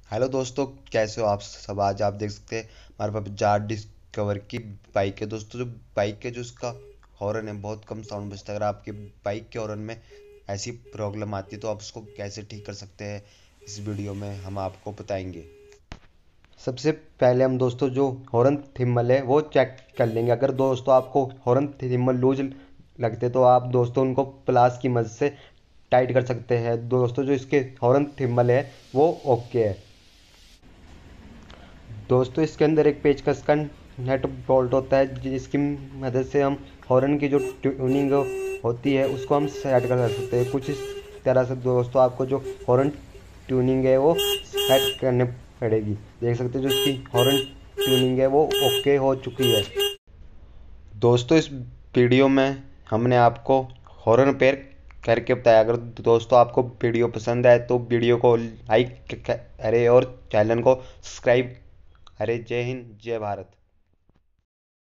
Hello दोस्तों, कैसे हो आप सब। आज आप देख सकते हैं हमारे पास जार डिस्कवर की बाइक है। दोस्तों, जो बाइक है, जो इसका हॉर्न है, बहुत कम साउंड बजता है। अगर आपके बाइक के हॉर्न में ऐसी प्रॉब्लम आती है तो आप उसको कैसे ठीक कर सकते हैं, इस वीडियो में हम आपको बताएंगे। सबसे पहले हम दोस्तों जो हॉर्न थिम्बल है वो चेक कर लेंगे। अगर दोस्तों आपको हॉर्न थिम्बल लूज लगते तो आप दोस्तों उनको प्लास की मदद से टाइट कर सकते हैं। दोस्तों, जो इसके हॉर्न थिम्बल है वो ओके है। दोस्तों, इसके अंदर एक पेचकस का नट बोल्ट होता है, जिसकी मदद से हम हॉर्न की जो ट्यूनिंग होती है उसको हम सेट कर सकते हैं। कुछ इस तरह से दोस्तों आपको जो हॉर्न ट्यूनिंग है वो सेट करने पड़ेगी। देख सकते हैं जो इसकी हॉर्न ट्यूनिंग है वो ओके हो चुकी है। दोस्तों, इस वीडियो में हमने आपको हॉर्न रिपेयर करके बताया। अगर दोस्तों आपको वीडियो पसंद आए तो वीडियो को लाइक करें और चैनल को सब्सक्राइब। अरे जय हिंद, जय भारत।